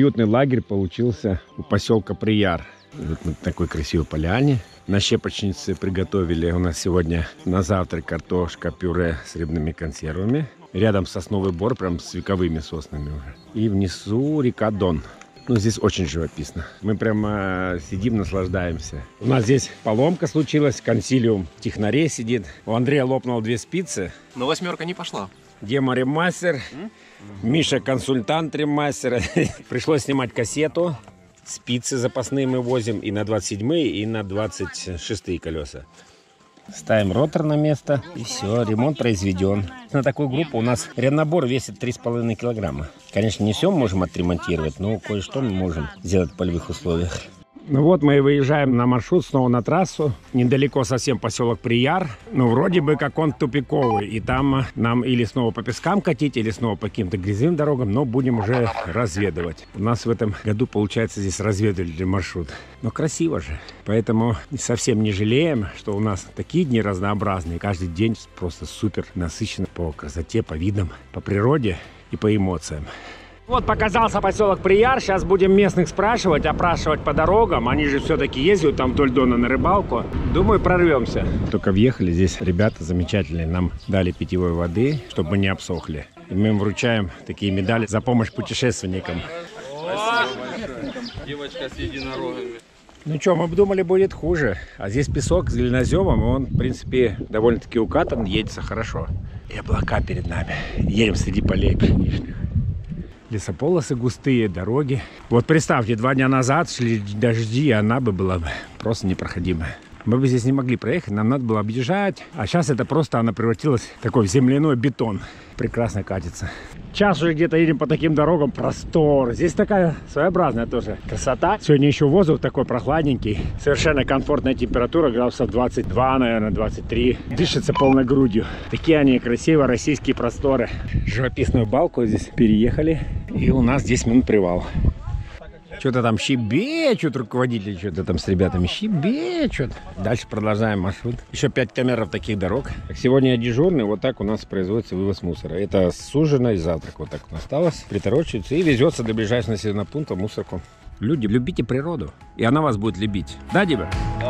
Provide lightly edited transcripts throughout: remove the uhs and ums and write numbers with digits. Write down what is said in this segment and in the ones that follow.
уютный лагерь получился у поселка Прияр. Вот на такой красивой поляне. На щепочнице приготовили у нас сегодня на завтрак картошка, пюре с рыбными консервами. Рядом сосновый бор, прям с вековыми соснами уже. И внизу река Дон. Ну, здесь очень живописно. Мы прямо сидим, наслаждаемся. У нас здесь поломка случилась, консилиум технарей сидит. У Андрея лопнуло 2 спицы. Но 8 не пошла. Дема ремастер, Миша консультант ремастера. Пришлось снимать кассету. Спицы запасные мы возим и на 27-е, и на 26-е колеса. Ставим ротор на место, и все, ремонт произведен. На такую группу у нас реднабор весит 3,5 килограмма. Конечно, не все можем отремонтировать, но кое-что мы можем сделать в полевых условиях. Ну вот мы выезжаем на маршрут, снова на трассу. Недалеко совсем поселок Прияр. Но вроде бы как он тупиковый. И там нам или снова по пескам катить, или снова по каким-то грязевым дорогам. Но будем уже разведывать. У нас в этом году получается здесь разведывательный маршрут. Но красиво же. Поэтому совсем не жалеем, что у нас такие дни разнообразные. Каждый день просто супер насыщен по красоте, по видам, по природе и по эмоциям. Вот показался поселок Прияр. Сейчас будем местных спрашивать, опрашивать по дорогам. Они же все-таки ездят там вдоль Дона на рыбалку. Думаю, прорвемся. Только въехали, здесь ребята замечательные. Нам дали питьевой воды, чтобы мы не обсохли. И мы им вручаем такие медали за помощь путешественникам. Девочка с единорогами. Ну что, мы думали, будет хуже. А здесь песок с глиноземом, и он, в принципе, довольно-таки укатан, едется хорошо. И облака перед нами. Едем среди полей пшеничных. Лесополосы густые, дороги. Вот представьте, 2 дня назад шли дожди, и она бы была просто непроходимая. Мы бы здесь не могли проехать, нам надо было объезжать. А сейчас это просто она превратилась в такой земляной бетон. Прекрасно катится. Сейчас уже где-то едем по таким дорогам, простор. Здесь такая своеобразная тоже красота. Сегодня еще воздух такой прохладненький. Совершенно комфортная температура, градусов 22, наверное, 23. Дышится полной грудью. Такие они красивые российские просторы. Живописную балку здесь переехали. И у нас 10 минут привал. Что-то там щебечут руководители, что-то там с ребятами щебечут. Дальше продолжаем маршрут. Еще 5 километров таких дорог. Сегодня я дежурный, вот так у нас производится вывоз мусора. Это с ужина и завтрак. Вот так он осталось. Приторочивается и везется до ближайшего населенного пункта мусорку. Люди, любите природу, и она вас будет любить. Да, Дима? Да.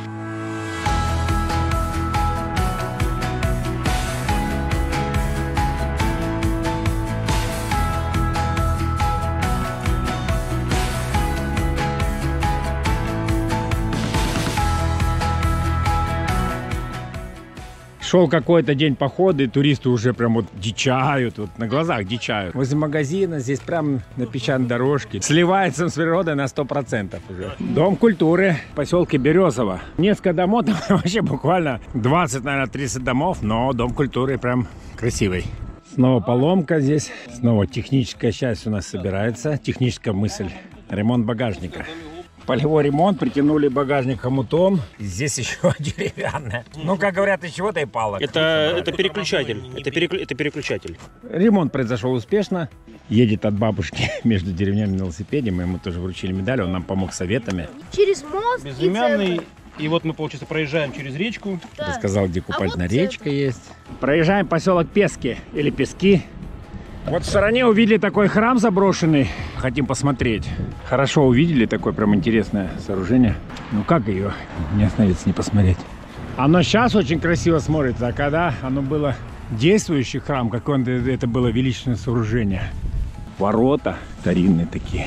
Шел какой-то день похода, и туристы уже прям вот дичают, вот на глазах дичают. Возле магазина, здесь прям на песчаной дорожке. Сливается с природой на 100% уже. Дом культуры в поселке Березово. Несколько домов, там вообще буквально 20, наверное, 30 домов, но дом культуры прям красивый. Снова поломка здесь, снова техническая часть у нас собирается, техническая мысль. Ремонт багажника. Полевой ремонт, притянули багажник хомутом. Здесь еще деревянная. Ну, как говорят, из чего-то и палок. Это переключатель. Это переключатель. Ремонт произошел успешно. Едет от бабушки между деревнями на велосипеде. Мы ему тоже вручили медаль, он нам помог советами. Через мост. Безымянный. И вот мы, получается, проезжаем через речку. Да. Рассказал, где купальная речка есть. Проезжаем поселок Пески или Пески. Вот в стороне увидели такой храм заброшенный. Хотим посмотреть. Хорошо увидели, такое прям интересное сооружение. Ну как ее не остановиться, не посмотреть? Оно сейчас очень красиво смотрится, а когда оно было действующий храм, какое это было величественное сооружение. Ворота старинные такие,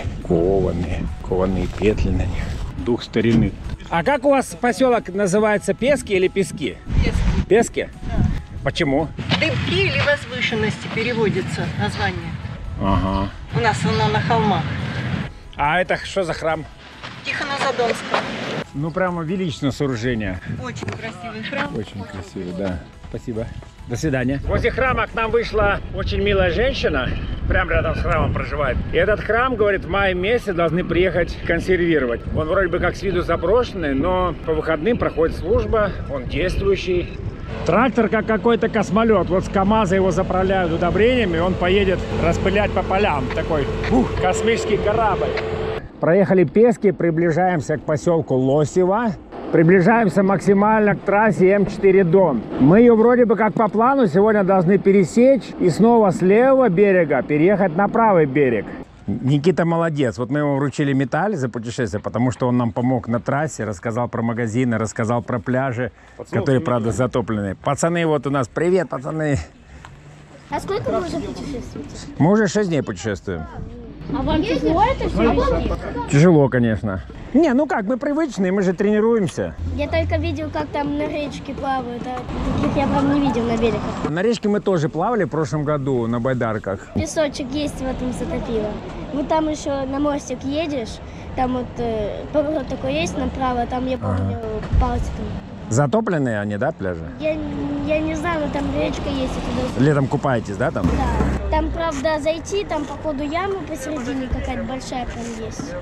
кованые петли на них. Дух старины. А как у вас поселок называется, Пески или Пески? Пески. Пески? Да. Почему? Дымки или возвышенности переводится название. Ага. У нас оно на холмах. А это что за храм? Тихонозадонского. Ну, прямо величественное сооружение. Очень красивый храм. Очень красивый, да. Спасибо. До свидания. Возле храма к нам вышла очень милая женщина. Прямо рядом с храмом проживает. И этот храм, говорит, в мае месяце должны приехать консервировать. Он вроде бы как с виду заброшенный, но по выходным проходит служба. Он действующий. Трактор как какой-то космолет. Вот с КамАЗа его заправляют удобрениями, он поедет распылять по полям. Такой космический корабль. Проехали Пески, приближаемся к поселку Лосево. Приближаемся максимально к трассе М4 Дон. Мы ее вроде бы как по плану сегодня должны пересечь и снова с левого берега переехать на правый берег. Никита молодец. Вот мы ему вручили медаль за путешествие, потому что он нам помог на трассе, рассказал про магазины, рассказал про пляжи, которые, правда, затоплены. Пацаны, вот у нас, привет, пацаны. А сколько вы уже путешествуете? Мы уже 6 дней путешествуем. А вам тяжело это все? Тяжело, конечно. Не, ну как, мы привычные, мы же тренируемся. Я только видел, как там на речке плавают, а таких я прям не видел на берегах. На речке мы тоже плавали в прошлом году на байдарках. Песочек есть в этом затопило. Ну там еще на мостик едешь, там вот поворот такой есть направо, там я помню, купался там. Затопленные они, да, пляжи? Я не знаю, но там речка есть. И туда... Летом купаетесь, да, там? Да. Там, правда, зайти, там, походу, яма посередине какая-то большая прям есть.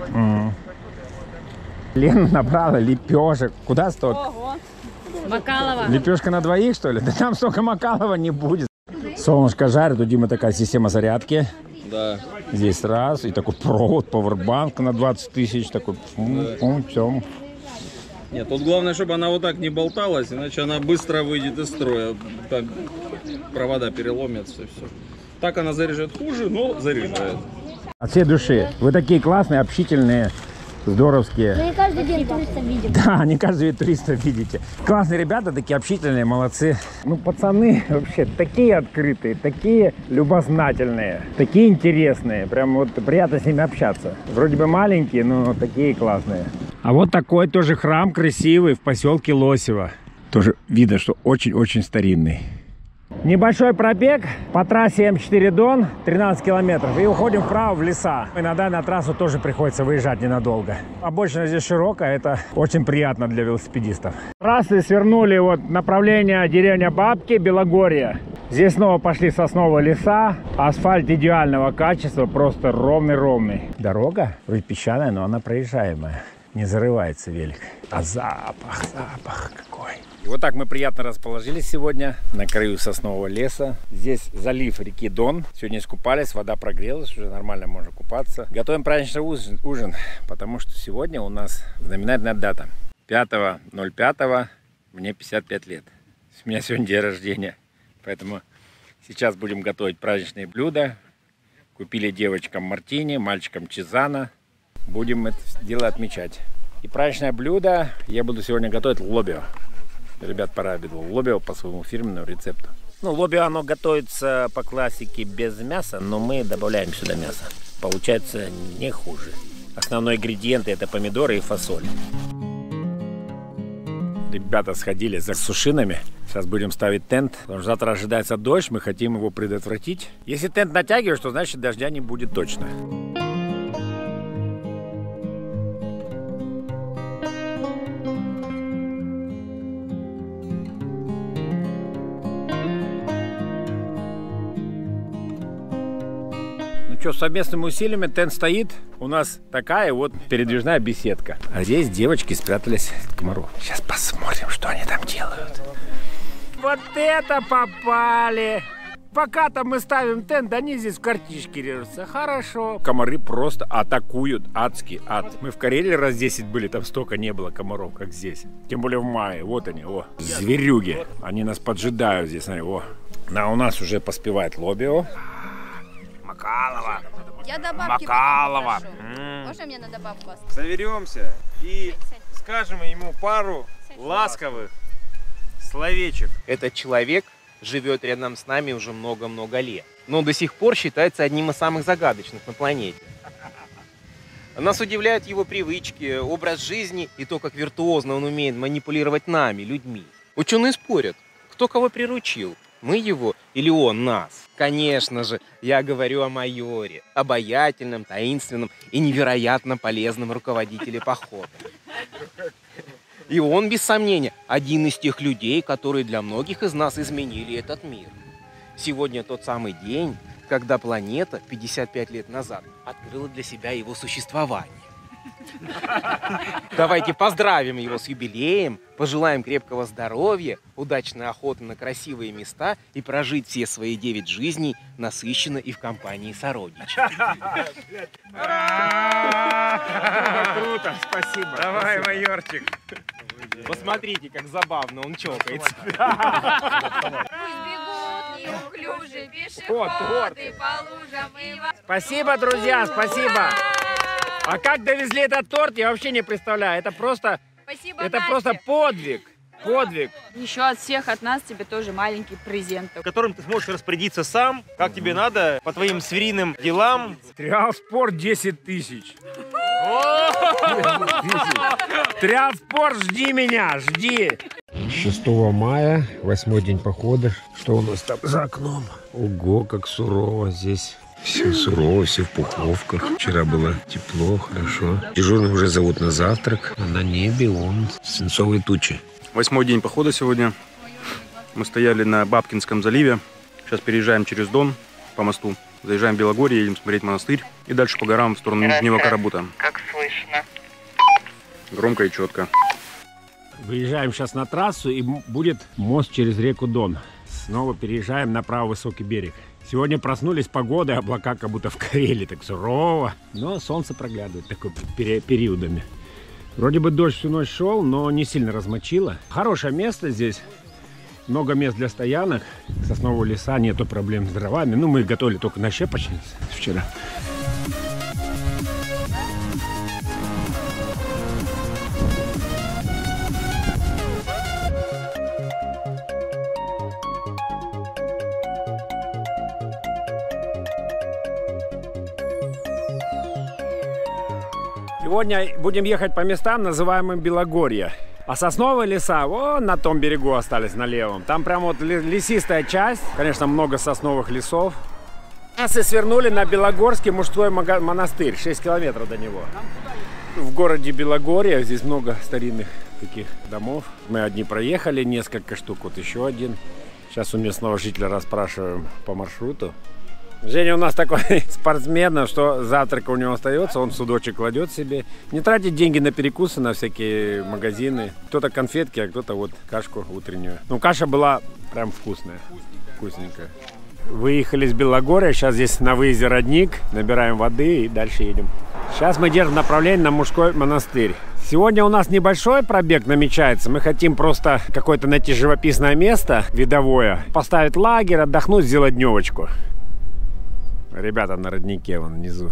Лена набрала лепешек. Куда столько? Ого! Макалова. Лепешка на двоих, что ли? Да там столько Макалова не будет. Солнышко жарит, у Димы такая система зарядки. Да. Здесь раз, и такой провод, пауэрбанк на 20 тысяч. Такой, все. Нет, тут главное, чтобы она вот так не болталась, иначе она быстро выйдет из строя. Так провода переломятся и все. Так она заряжает хуже, но заряжает. От всей души. Вы такие классные, общительные, здоровские. Ну, не каждый день туристов видим. Да, не каждый туристов видите. Классные ребята, такие общительные, молодцы. Ну, пацаны вообще такие открытые, такие любознательные, такие интересные. Прям вот приятно с ними общаться. Вроде бы маленькие, но такие классные. А вот такой тоже храм красивый в поселке Лосево. Тоже видно, что очень-очень старинный. Небольшой пробег по трассе М4 Дон, 13 километров, и уходим вправо в леса. Иногда на трассу тоже приходится выезжать ненадолго. Обочина здесь широкая, это очень приятно для велосипедистов. Трассы свернули вот направление деревня Бабки, Белогорье. Здесь снова пошли сосновые леса, асфальт идеального качества, просто ровный-ровный. Дорога вроде песчаная, но она проезжаемая. Не зарывается велик. А запах какой. И вот так мы приятно расположились сегодня на краю соснового леса. Здесь залив реки Дон. Сегодня искупались, вода прогрелась, уже нормально можно купаться. Готовим праздничный ужин, потому что сегодня у нас знаменательная дата. 5.05 мне 55 лет. У меня сегодня день рождения. Поэтому сейчас будем готовить праздничные блюда. Купили девочкам мартини, мальчикам чизана. Будем это дело отмечать. И праздничное блюдо я буду сегодня готовить лобио. Ребят порадовал. Лобио по своему фирменному рецепту. Ну, лобио оно готовится по классике без мяса, но мы добавляем сюда мясо. Получается не хуже. Основной ингредиент это помидоры и фасоль. Ребята сходили за сушинами. Сейчас будем ставить тент. Потому что завтра ожидается дождь, мы хотим его предотвратить. Если тент натягиваешь, то значит дождя не будет точно. Что, совместными усилиями тент стоит. У нас такая вот передвижная беседка. А здесь девочки спрятались от комаров. Сейчас посмотрим, что они там делают. Вот это попали! Пока там мы ставим тент, они здесь в картишке режутся. Хорошо. Комары просто атакуют. Адский ад. Мы в Карелии раз 10 были, там столько не было комаров, как здесь. Тем более в мае. Вот они, о. Зверюги. Они нас поджидают здесь, смотри, о. У нас уже поспевает лобио. Макалова. Я добавки Макалова. Можно мне на добавку оставить? Соберемся и скажем ему пару ласковых словечек. Этот человек живет рядом с нами уже много-много лет, но до сих пор считается одним из самых загадочных на планете. Нас удивляют его привычки, образ жизни и то, как виртуозно он умеет манипулировать нами, людьми. Ученые спорят, кто кого приручил, мы его или он нас. Конечно же, я говорю о майоре, обаятельном, таинственном и невероятно полезном руководителе похода. И он, без сомнения, один из тех людей, которые для многих из нас изменили этот мир. Сегодня тот самый день, когда планета 55 лет назад открыла для себя его существование. Давайте поздравим его с юбилеем, пожелаем крепкого здоровья, удачной охоты на красивые места и прожить все свои 9 жизней насыщенно и в компании сородичей. Круто, спасибо. Давай, майорчик. Посмотрите, как забавно он чокается. Пусть бегут неуклюжие пешеходы по лужам и Спасибо, друзья, спасибо. А как довезли этот торт, я вообще не представляю. Это просто, Спасибо, это Насте. просто подвиг. Подвиг. Еще от всех, от нас тебе тоже маленький презент. Которым ты сможешь распорядиться сам, как тебе надо, по твоим звериным делам. Триалспорт 10 тысяч. Триалспорт, жди меня, жди. 6 мая, 8-й день похода. Что у нас там за окном? Ого, как сурово здесь. Все сурово, все в пуховках. Вчера было тепло, хорошо. Дежурный уже зовут на завтрак. А на небе он свинцовые тучи. 8-й день похода сегодня. Мы стояли на Бабкинском заливе. Сейчас переезжаем через Дон по мосту. Заезжаем в Белогорье, едем смотреть монастырь. И дальше по горам в сторону Нижнего Карабута. Как слышно. Громко и четко. Выезжаем сейчас на трассу, и будет мост через реку Дон. Снова переезжаем на правый высокий берег. Сегодня проснулись погодой, облака как будто в Карелии, так сурово. Но солнце проглядывает такой периодами. Вроде бы дождь всю ночь шел, но не сильно размочило. Хорошее место здесь. Много мест для стоянок. Соснового леса, нету проблем с дровами. Ну, мы готовили только на щепочнице вчера. Сегодня будем ехать по местам, называемым Белогорье. А сосновые леса вон на том берегу остались, на левом. Там прям вот лесистая часть. Конечно, много сосновых лесов. Нас и свернули на Белогорский мужской монастырь. 6 километров до него. В городе Белогорье здесь много старинных таких домов. Мы одни проехали, несколько штук, вот еще один. Сейчас у местного жителя расспрашиваем по маршруту. Женя у нас такой спортсмен, что завтрак у него остается, он судочек кладет себе. Не тратит деньги на перекусы, на всякие магазины. Кто-то конфетки, а кто-то вот кашку утреннюю. Ну, каша была прям вкусная, вкусненькая. Выехали с Белогорья, сейчас здесь на выезде родник, набираем воды и дальше едем. Сейчас мы держим направление на мужской монастырь. Сегодня у нас небольшой пробег намечается. Мы хотим просто какое-то найти живописное место, видовое, поставить лагерь, отдохнуть, сделать дневочку. Ребята на роднике вон внизу.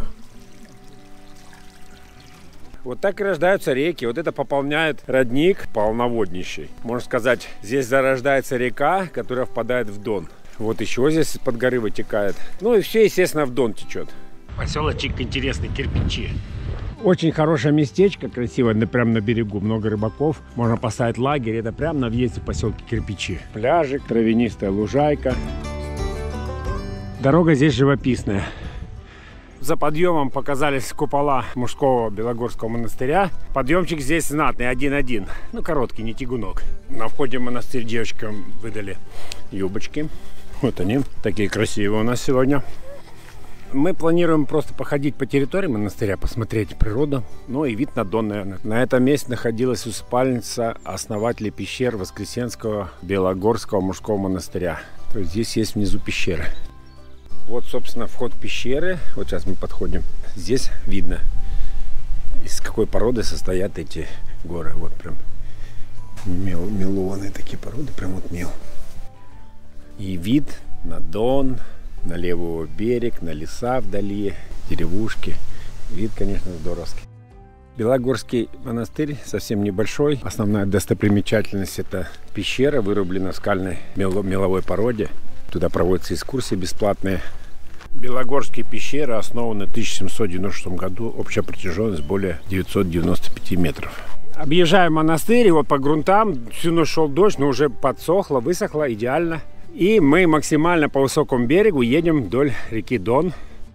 Вот так и рождаются реки. Вот это пополняет родник полноводнейший. Можно сказать, здесь зарождается река, которая впадает в Дон. Вот еще здесь из-под горы вытекает. Ну и все, естественно, в Дон течет. Поселочек интересный, кирпичи. Очень хорошее местечко, красивое, прямо на берегу. Много рыбаков. Можно поставить лагерь. Это прямо на въезде в поселке Кирпичи. Пляжик, травянистая лужайка. Дорога здесь живописная. За подъемом показались купола мужского Белогорского монастыря. Подъемчик здесь знатный, 1-1. Ну, короткий, не тягунок. На входе в монастырь девочкам выдали юбочки. Вот они, такие красивые у нас сегодня. Мы планируем просто походить по территории монастыря, посмотреть природу. Ну и вид на Дон, наверное. На этом месте находилась усыпальница основателей пещер Воскресенского Белогорского мужского монастыря. То есть здесь есть внизу пещеры. Вот, собственно, вход в пещеры. Вот сейчас мы подходим. Здесь видно, из какой породы состоят эти горы. Вот прям мелованные такие породы, прям вот мел. И вид на Дон, на левый берег, на леса вдали, деревушки. Вид, конечно, здоровский. Белогорский монастырь совсем небольшой. Основная достопримечательность — это пещера, вырублена в скальной меловой породе. Туда проводятся экскурсии бесплатные. Белогорские пещеры основаны в 1796 году. Общая протяженность более 995 метров. Объезжаем монастырь, и вот по грунтам всю ночь шел дождь, но уже подсохло, высохло, идеально. И мы максимально по высокому берегу едем вдоль реки Дон.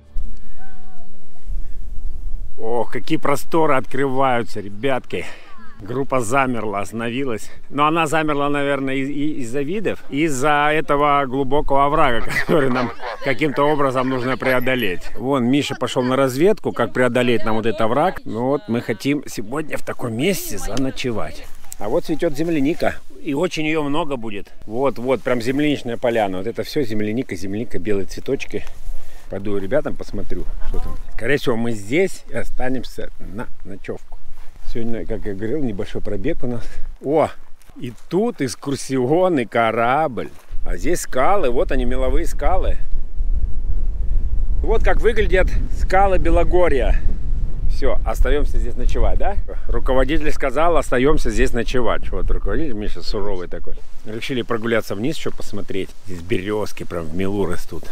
Ох, какие просторы открываются, ребятки. Группа замерла, остановилась. Но она замерла, наверное, из-за видов, из-за этого глубокого оврага, который нам каким-то образом нужно преодолеть. Вон, Миша пошел на разведку, как преодолеть нам вот этот овраг. Ну вот, мы хотим сегодня в таком месте заночевать. А вот цветет земляника. И очень ее много будет. Вот, прям земляничная поляна. Вот это все земляника, белые цветочки. Пойду ребятам посмотрю, что там. Скорее всего, мы здесь и останемся на ночевку. Сегодня, как я говорил, небольшой пробег у нас. О, и тут экскурсионный корабль. А здесь скалы, вот они, меловые скалы. Вот как выглядят скалы Белогорья. Все, остаемся здесь ночевать, да? Руководитель сказал, остаемся здесь ночевать. Вот руководитель Миша суровый такой. Решили прогуляться вниз, что посмотреть. Здесь березки прям в милу растут.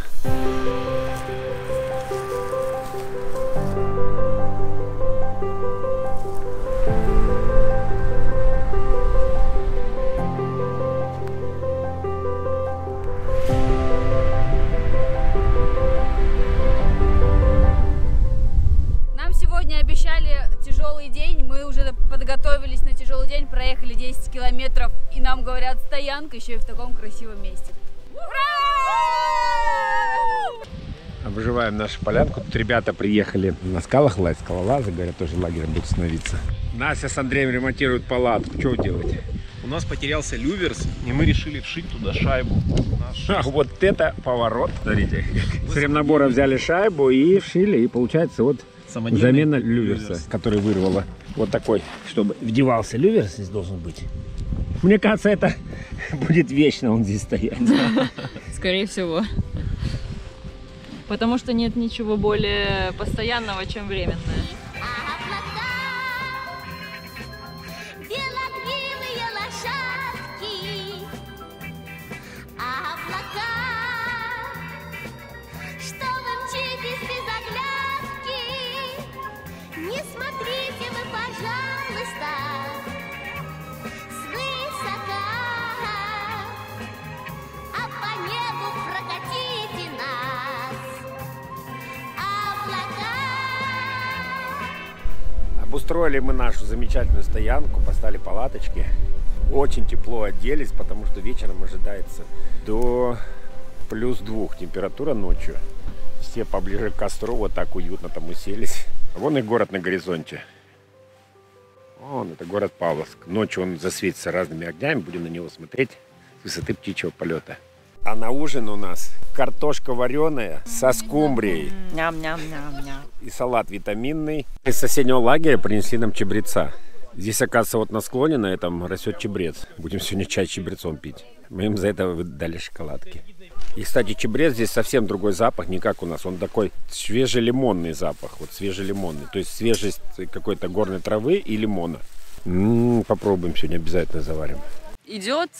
Обещали тяжелый день, мы уже подготовились на тяжелый день, проехали 10 километров, и нам говорят, стоянка еще и в таком красивом месте. Ура! Обживаем нашу полянку. Тут ребята приехали на скалах лазить, скалолазы, говорят, тоже лагерем будут становиться. Настя с Андреем ремонтируют палатку. Что делать? У нас потерялся люверс, и мы решили вшить туда шайбу. Вот это поворот. Смотрите, с ремнабора взяли шайбу и вшили, и получается вот замена люверса, который вырвало. Вот такой, чтобы вдевался люверс, здесь должен быть. Мне кажется, это будет вечно он здесь стоять. Скорее всего. Потому что нет ничего более постоянного, чем временное. Обустроили мы нашу замечательную стоянку, поставили палаточки. Очень тепло оделись, потому что вечером ожидается до +2 температура ночью. Все поближе к костру, вот так уютно там уселись. Вон и город на горизонте. Вон, это город Павловск. Ночью он засветится разными огнями, будем на него смотреть с высоты птичьего полета. А на ужин у нас картошка вареная со скумбрией. Ням-ням-ням-ням. И салат витаминный. Из соседнего лагеря принесли нам чабреца. Здесь, оказывается, вот на склоне на этом растет чабрец. Будем сегодня чай с чабрецом пить. Мы им за это дали шоколадки. И, кстати, чабрец здесь совсем другой запах, не как у нас. Он такой свежелимонный запах. Вот свежелимонный. То есть свежесть какой-то горной травы и лимона. Попробуем сегодня, обязательно заварим. Идет.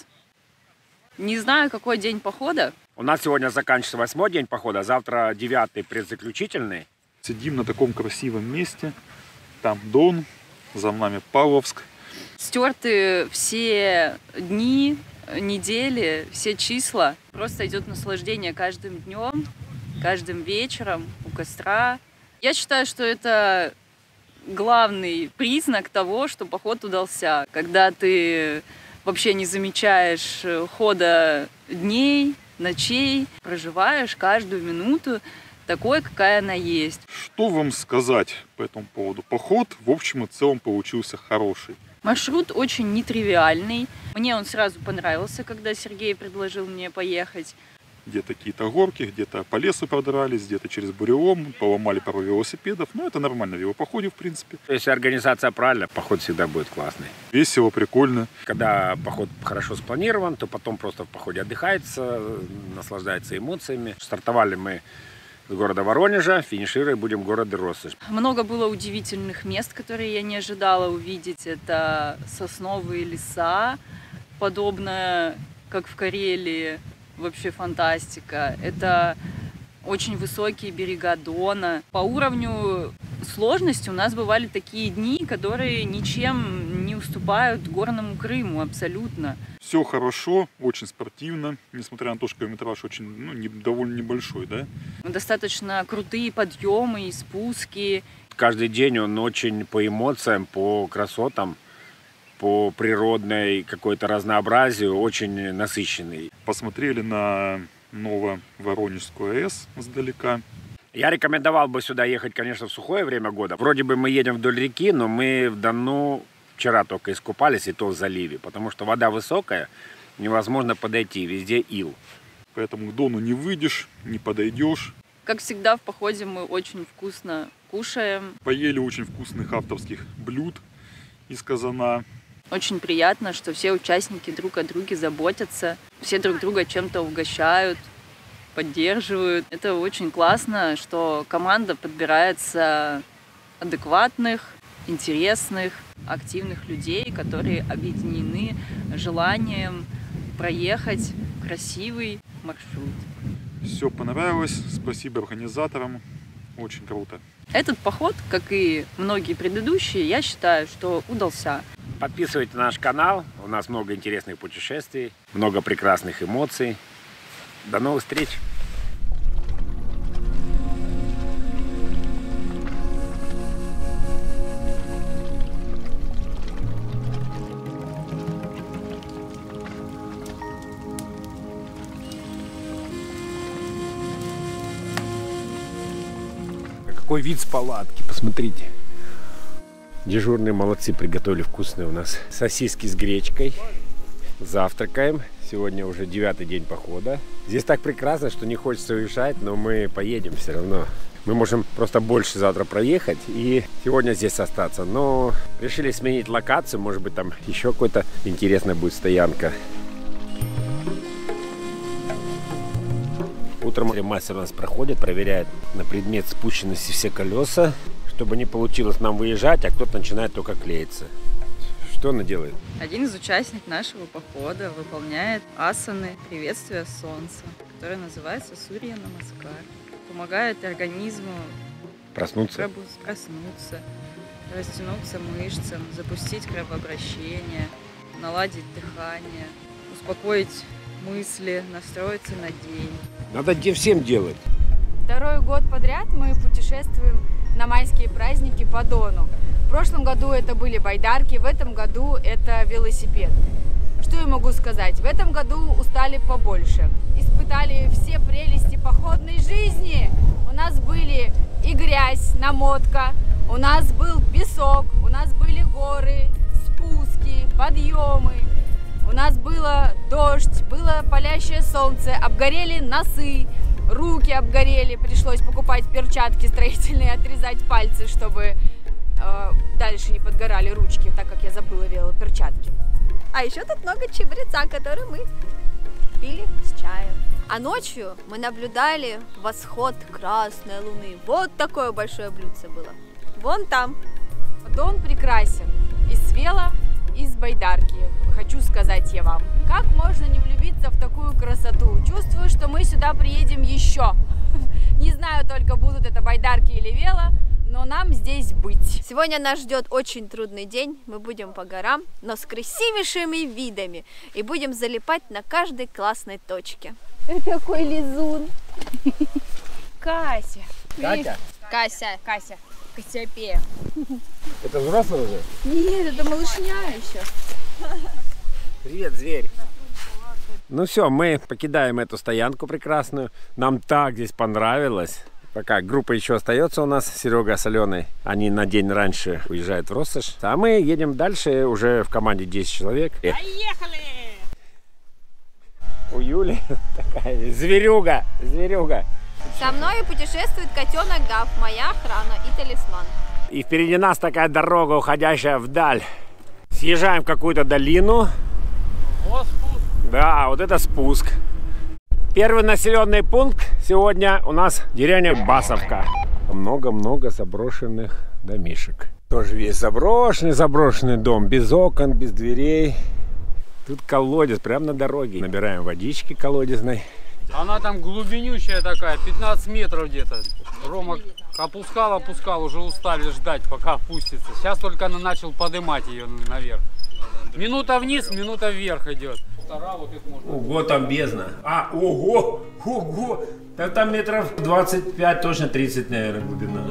Не знаю, какой день похода. У нас сегодня заканчивается 8-й день похода, а завтра 9-й предзаключительный. Сидим на таком красивом месте. Там Дон, за нами Павловск. Стерты все дни, недели, все числа. Просто идет наслаждение каждым днем, каждым вечером у костра. Я считаю, что это главный признак того, что поход удался. Когда ты вообще не замечаешь хода дней, ночей, проживаешь каждую минуту такой, какая она есть. Что вам сказать по этому поводу? Поход, в общем и целом, получился хороший. Маршрут очень нетривиальный. Мне он сразу понравился, когда Сергей предложил мне поехать. Где-то какие-то горки, где-то по лесу продрались, где-то через бурелом, поломали пару велосипедов. Но это нормально в велопоходе, в принципе. Если организация правильная, поход всегда будет классный. Весело, прикольно. Когда поход хорошо спланирован, то потом просто в походе отдыхается, наслаждается эмоциями. Стартовали мы с города Воронежа, финишируя будем в городе Россошь. Много было удивительных мест, которые я не ожидала увидеть. Это сосновые леса, подобно как в Карелии. Вообще фантастика. Это очень высокие берега Дона. По уровню сложности у нас бывали такие дни, которые ничем не уступают горному Крыму абсолютно. Все хорошо, очень спортивно, несмотря на то, что километраж очень, довольно небольшой, да? Достаточно крутые подъемы и спуски. Каждый день он очень по эмоциям, по красотам, по природной какой-то разнообразию очень насыщенный. Посмотрели на Нововоронежскую АЭС сдалека. Я рекомендовал бы сюда ехать, конечно, в сухое время года. Вроде бы мы едем вдоль реки, но мы в Дону вчера только искупались, и то в заливе, потому что вода высокая, невозможно подойти, везде ил. Поэтому к Дону не выйдешь, не подойдешь. Как всегда в походе мы очень вкусно кушаем. Поели очень вкусных авторских блюд из казана. Очень приятно, что все участники друг о друге заботятся, все друг друга чем-то угощают. поддерживают. Это очень классно, что команда подбирается адекватных, интересных, активных людей, которые объединены желанием проехать красивый маршрут. Все понравилось, спасибо организаторам, очень круто. Этот поход, как и многие предыдущие, я считаю, что удался. Подписывайтесь на наш канал, у нас много интересных путешествий, много прекрасных эмоций. До новых встреч! Какой вид с палатки, посмотрите. Дежурные молодцы, приготовили вкусные у нас сосиски с гречкой. Завтракаем. Сегодня уже 9-й день похода. Здесь так прекрасно, что не хочется уезжать, но мы поедем все равно. Мы можем просто больше завтра проехать и сегодня здесь остаться. Но решили сменить локацию, может быть там еще какой-то интересная будет стоянка. Утром мастер у нас проходит, проверяет на предмет спущенности все колеса, чтобы не получилось нам выезжать, а кто-то начинает только клеиться. Что она делает? Один из участников нашего похода выполняет асаны приветствия солнца, которое называется Сурья Намаскар. Помогает организму проснуться, растянуться мышцам, запустить кровообращение, наладить дыхание, успокоить мысли, настроиться на день. Надо всем делать. Второй год подряд мы путешествуем на майские праздники по Дону. В прошлом году это были байдарки, в этом году это велосипед. Что я могу сказать? В этом году устали побольше. Испытали все прелести походной жизни. У нас были и грязь, намотка, у нас был песок, у нас были горы, спуски, подъемы. У нас было дождь, было палящее солнце, обгорели носы, руки обгорели, пришлось покупать перчатки строительные, отрезать пальцы, чтобы дальше не подгорали ручки, так как я забыла велоперчатки. А еще тут много чабреца, который мы пили с чаем. А ночью мы наблюдали восход красной луны. Вот такое большое блюдце было. Вон там. Дон прекрасен. И с вело, и с байдарки. Хочу сказать я вам. Как можно не влюбиться в такую красоту? Чувствую, что мы сюда приедем еще. Не знаю только, будут это байдарки или вело, но нам здесь быть. Сегодня нас ждет очень трудный день. Мы будем по горам, но с красивейшими видами. И будем залипать на каждой классной точке. Какой лизун. Кася. Катя? Кася. Кассиопея. Это взрослый уже? Нет, это малышня еще. Привет, зверь. Ну все, мы покидаем эту стоянку прекрасную. Нам так здесь понравилось. Пока группа еще остается у нас, Серега с Аленой. Они на день раньше уезжают в Россошь. А мы едем дальше, уже в команде 10 человек. Поехали! У Юли такая зверюга. Со мной путешествует котенок Гав, моя охрана и талисман. И впереди нас такая дорога, уходящая вдаль. Съезжаем в какую-то долину. Вот спуск. Да, вот это спуск. Первый населенный пункт сегодня у нас деревня Басовка. Много-много заброшенных домишек. Тоже весь заброшенный дом, без окон, без дверей. Тут колодец, прямо на дороге. Набираем водички колодезной. Она там глубинющая такая, 15 метров где-то. Рома опускал, уже устали ждать, пока опустится. Сейчас только она начал поднимать ее наверх. Минута вниз, минута вверх идет. Ого, там бездна. Ого. Да там метров 25, точно 30, наверное, глубина.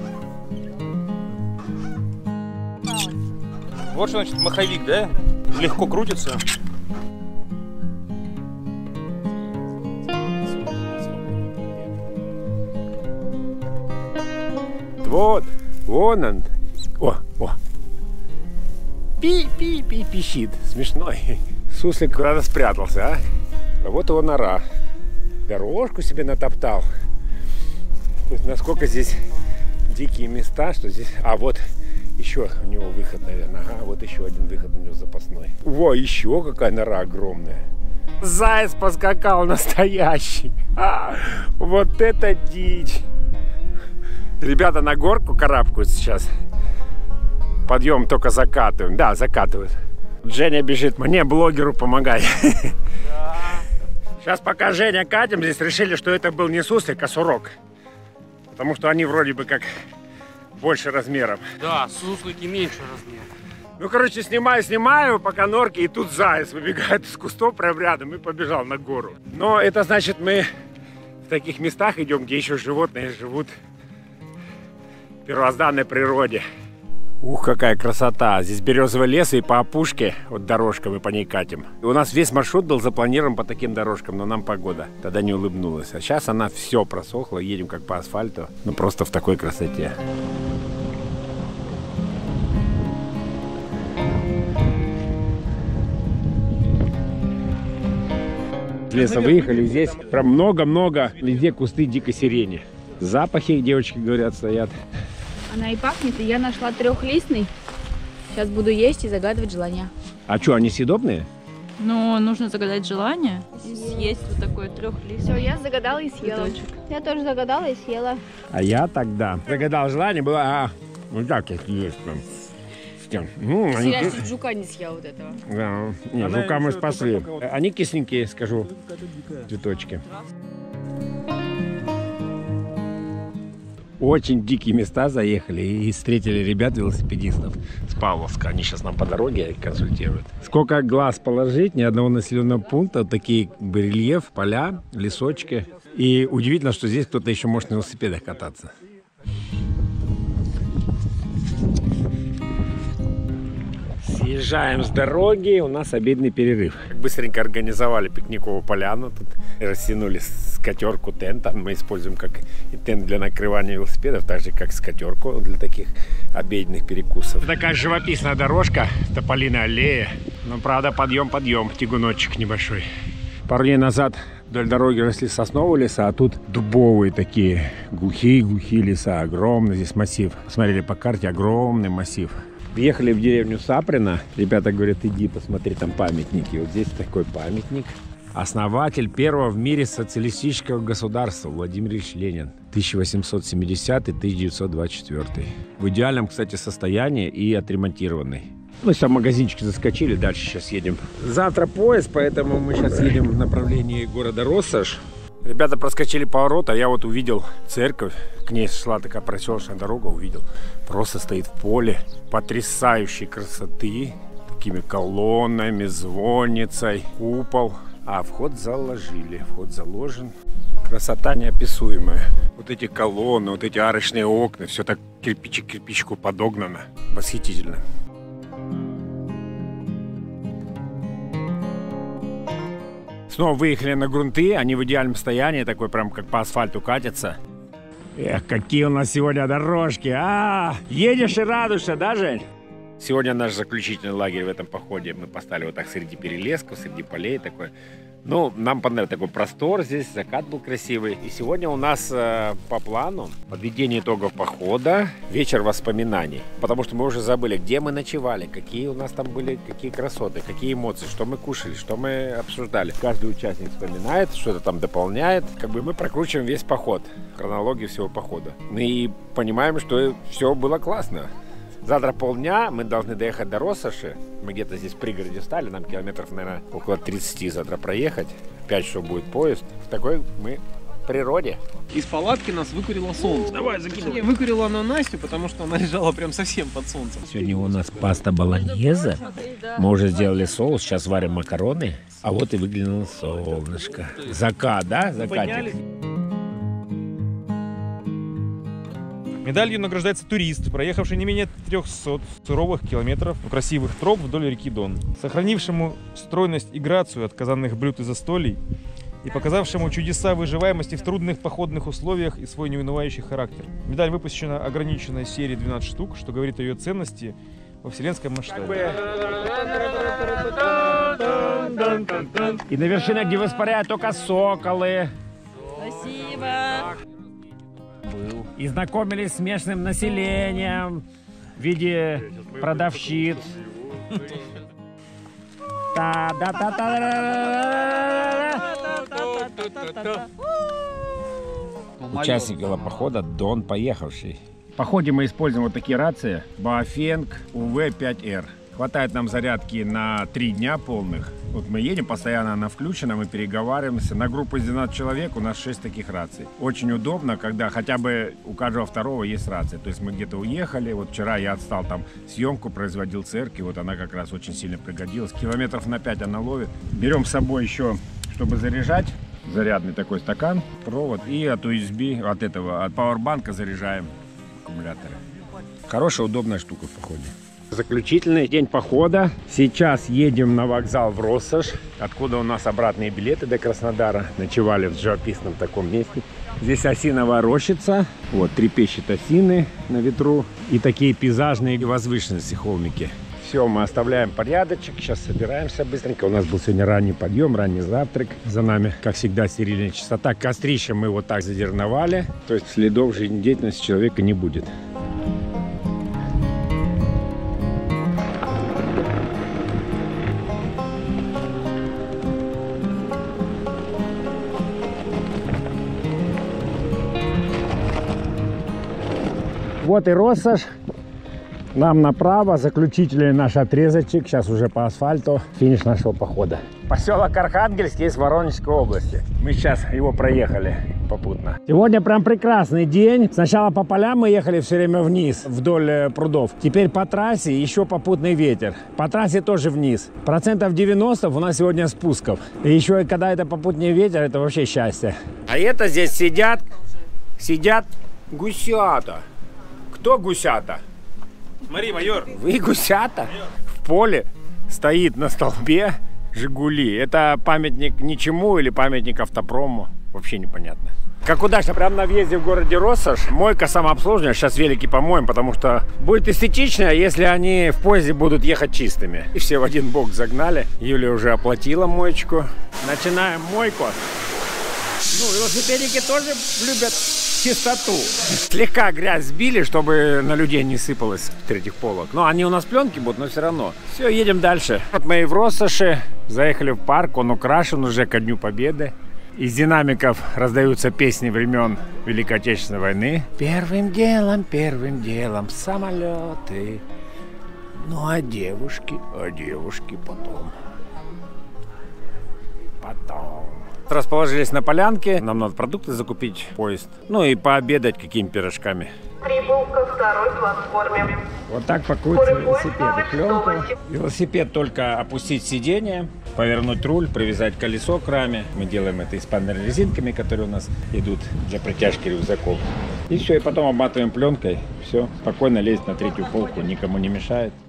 Вот что значит маховик, да? Легко крутится. Вот, вон он. О. Пищит. Смешной. Суслик куда-то спрятался, а? А вот его нора. Дорожку себе натоптал. То есть насколько здесь дикие места, что здесь... А вот еще у него выход, наверное. Ага, вот еще один выход у него запасной. Во, еще какая нора огромная. Заяц поскакал настоящий. Вот это дичь. Ребята на горку карабкают сейчас. Подъем только закатываем. Да, закатывают. Женя бежит. Мне, блогеру, помогай. Сейчас пока Женя катим, здесь решили, что это был не суслик, а сурок. Потому что они вроде бы как больше размером. Да, суслики меньше размера. Ну, короче, снимаю, пока норки, и тут заяц выбегает из кустов прямо рядом и побежал на гору. Но это значит, мы в таких местах идем, где еще животные живут в первозданной природе. Ух, какая красота! Здесь березовый лес, и по опушке, вот дорожка, мы по ней катим. У нас весь маршрут был запланирован по таким дорожкам, но нам погода тогда не улыбнулась. А сейчас она все просохла, едем как по асфальту, ну просто в такой красоте. С леса выехали, здесь прям много-много, везде кусты дикой сирени. Запахи, девочки говорят, стоят. Она и пахнет, и я нашла трехлистный. Сейчас буду есть и загадывать желания. А что, они съедобные? Ну, нужно загадать желание, съесть вот такой трехлистный. Все, я загадала и съела. Цветочек. Я тоже загадала и съела. А я тогда загадал желание, было, вот так их есть прям. Зря чуть жука не съел вот этого. Да, нет, жука мы спасли. Они кисленькие, скажу, цветочки. Очень дикие места заехали и встретили ребят-велосипедистов с Павловска. Они сейчас нам по дороге консультируют. Сколько глаз положить, ни одного населенного пункта, вот такие рельеф, поля, лесочки. И удивительно, что здесь кто-то еще может на велосипедах кататься. Съезжаем с дороги, у нас обеденный перерыв. Быстренько организовали пикниковую поляну, тут растянули скатерку тента. Мы используем как и тент для накрывания велосипедов, так же как скатерку для таких обеденных перекусов. Такая живописная дорожка, тополиная аллея. Но правда подъем, тягуночек небольшой. Пару дней назад вдоль дороги росли сосновые леса, а тут дубовые такие глухие леса. Огромный здесь массив. Посмотрели по карте, огромный массив. Въехали в деревню Саприно. Ребята говорят, иди посмотри, там памятники. Вот здесь такой памятник. Основатель первого в мире социалистического государства Владимир Ильич Ленин. 1870-1924. В идеальном, кстати, состоянии и отремонтированный. Мы сюда в магазинчик заскочили, дальше сейчас едем. Завтра поезд, поэтому мы сейчас едем в направлении города Россошь. Ребята проскочили поворот, а я вот увидел церковь. К ней шла такая проселочная дорога, увидел. Просто стоит в поле потрясающей красоты. Такими колоннами, звонницей, купол. А вход заложили, вход заложен. Красота неописуемая. Вот эти колонны, вот эти арочные окна, все так кирпичик к кирпичику подогнано. Восхитительно. Снова выехали на грунты, они в идеальном состоянии, такой прям как по асфальту катятся. Эх, какие у нас сегодня дорожки, едешь и радуешься, да, Жень? Сегодня наш заключительный лагерь в этом походе. Мы поставили вот так среди перелесков, среди полей такой. Ну, нам понравился такой простор здесь, закат был красивый. И сегодня у нас по плану подведение итогов похода, вечер воспоминаний. Потому что мы уже забыли, где мы ночевали, какие у нас там были, какие красоты, какие эмоции, что мы кушали, что мы обсуждали. Каждый участник вспоминает, что-то там дополняет. Как бы мы прокручиваем весь поход, хронологию всего похода. И понимаем, что все было классно. Завтра полдня мы должны доехать до Россоши. Мы где-то здесь в пригороде стали. Нам километров, наверное, около 30 завтра проехать. 5 часов будет поезд. В такой мы природе. Из палатки нас выкурило солнце. Давай, закидывай. Выкурило оно Настю, потому что она лежала прям совсем под солнцем. Сегодня у нас паста болоньезе. Мы уже сделали соус, сейчас варим макароны. А вот и выглянуло солнышко. Закат, да? Закатик. Медалью награждается турист, проехавший не менее 300 суровых километров красивых троп вдоль реки Дон, сохранившему стройность и грацию отказанных блюд и застолий и показавшему чудеса выживаемости в трудных походных условиях и свой неунывающий характер. Медаль выпущена ограниченной серией 12 штук, что говорит о ее ценности во вселенском масштабе. И на вершинах, где воспаряют только соколы. Спасибо. И знакомились с местным населением в виде продавщиц. Участник велопохода Дон Поехавший. В походе мы используем вот такие рации Baofeng UV5R. Хватает нам зарядки на 3 дня полных. Вот мы едем, постоянно она включена, мы переговариваемся. На группу из 12 человек у нас 6 таких раций. Очень удобно, когда хотя бы у каждого второго есть рация. То есть мы где-то уехали, вот вчера я отстал там съемку, производил церкви, вот она как раз очень сильно пригодилась. Километров на 5 она ловит. Берем с собой еще, чтобы заряжать, зарядный такой стакан, провод, и от USB, от пауэрбанка заряжаем аккумуляторы. Хорошая, удобная штука в походе. Заключительный день похода. Сейчас едем на вокзал в Россошь, откуда у нас обратные билеты до Краснодара. Ночевали в живописном таком месте. Здесь осиновая рощица. Вот, трепещут осины на ветру. И такие пейзажные возвышенности, холмики. Все, мы оставляем порядочек. Сейчас собираемся быстренько. У нас был сегодня ранний подъем, ранний завтрак. За нами, как всегда, стерильная чистота. Кострище мы вот так задерновали. То есть следов жизнедеятельности человека не будет. Вот и Россошь. Нам направо, заключительный наш отрезочек. Сейчас уже по асфальту. Финиш нашего похода. Поселок Архангельск есть в Воронежской области. Мы сейчас его проехали попутно. Сегодня прям прекрасный день. Сначала по полям мы ехали все время вниз, вдоль прудов. Теперь по трассе еще попутный ветер. По трассе тоже вниз. 90% у нас сегодня спусков. И еще когда это попутный ветер, это вообще счастье. А это здесь сидят гусята. Кто гусята? Смотри, майор. Вы гусята? В поле стоит на столбе «Жигули». Это памятник ничему или памятник автопрому? Вообще непонятно. Как удачно, прямо на въезде в городе Россошь. Мойка самообслуживания. Сейчас велики помоем, потому что будет эстетично, если они в поезде будут ехать чистыми. И все в один бок загнали. Юля уже оплатила моечку. Начинаем мойку. Ну, велосипедики тоже любят чистоту. Слегка грязь сбили, чтобы на людей не сыпалось с третьих полок. Но они у нас пленки будут, но все равно. Все, едем дальше. Вот мы и в Россоши. Заехали в парк. Он украшен уже ко Дню Победы. Из динамиков раздаются песни времен Великой Отечественной войны. Первым делом самолеты. Ну а девушки потом. Расположились на полянке. Нам надо продукты закупить, поезд. Ну и пообедать какими-то пирожками. Прибыл ко второй платформе. Вот так пакуются велосипеды. Пленку. Велосипед только опустить сиденье, повернуть руль, привязать колесо к раме. Мы делаем это испанными резинками, которые у нас идут для протяжки рюкзаков. И все, и потом обматываем пленкой. Все, спокойно лезть на третью полку, никому не мешает.